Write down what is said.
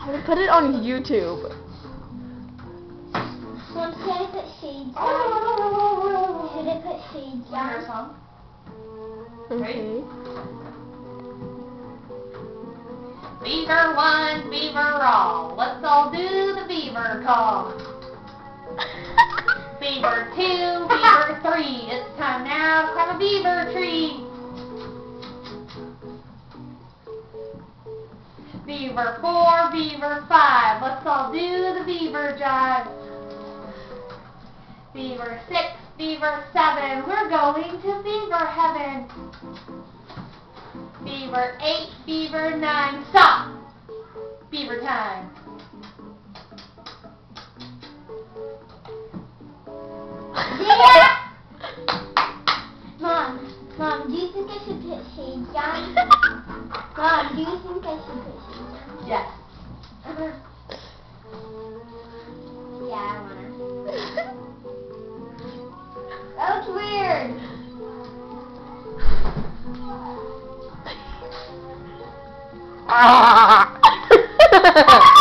We'll put it on YouTube. Mom, should I put shades on? Should I put shades on? Okay. Beaver one, beaver all. Let's all do the beaver call. Beaver 2, beaver 3. It's time now to climb a beaver tree. Beaver 4, beaver 5. Let's all do the beaver jive. Beaver 6, beaver 7. We're going to beaver heaven. Beaver 8, beaver 9. Stop! Beaver time. Yeah! Mom, do you think I should put shades on? Mom, do you think I should put shades on? Yes. Yeah, I wanna. That looks weird. Ah!